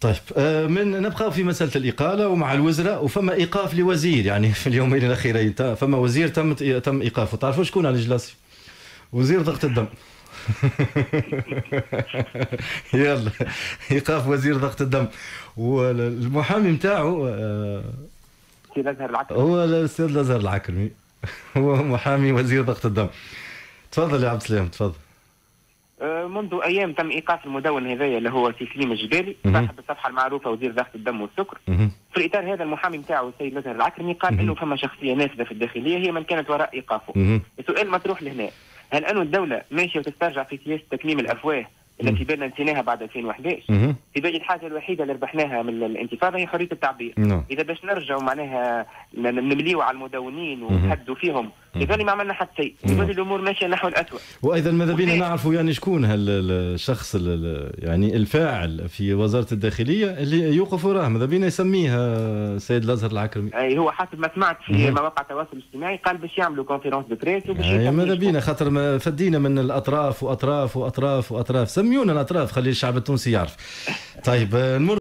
طيب من نبقى في مسألة الإقالة ومع الوزراء، وفما إيقاف لوزير يعني في اليومين الأخيرين، فما وزير تم إيقافه. تعرفوا شكون على جلاسي؟ وزير ضغط الدم. يلا، إيقاف وزير ضغط الدم. والمحامي نتاعو السيد الازهر العكرمي. هو الأستاذ الأزهر العكرمي. هو محامي وزير ضغط الدم. تفضل يا عبد السلام تفضل. منذ ايام تم ايقاف المدون هذايا اللي هو سي سليم الجبالي صاحب الصفحه المعروفه وزير ضغط الدم والسكر. في الاطار هذا المحامي نتاعو السيد الازهر العكرمي قال انه فما شخصيه نافذه في الداخليه هي من كانت وراء ايقافه. السؤال مطروح لهنا، هل انه الدوله ماشيه وتسترجع في سياسه تكميم الافواه التي بالنا نسيناها بعد 2011؟ في بالي الحاجه الوحيده اللي ربحناها من الانتفاضه هي حريه التعبير. اذا باش نرجعوا معناها نمليوا على المدونين ونحدوا فيهم يظل ما عملنا حتى شيء، يظل الامور ماشيه نحو الاسوء. وايضا ماذا بينا نعرفوا يعني شكون الشخص يعني الفاعل في وزاره الداخليه اللي يوقف وراه، ماذا بينا يسميه السيد الازهر العكرمي؟ اي هو حسب ما سمعت في مواقع التواصل الاجتماعي قال باش يعملوا كونفيرونس دو بريس وباش ماذا بينا خاطر ما فدينا من الاطراف واطراف واطراف واطراف، سميونا الاطراف خلي الشعب التونسي يعرف. طيب نمر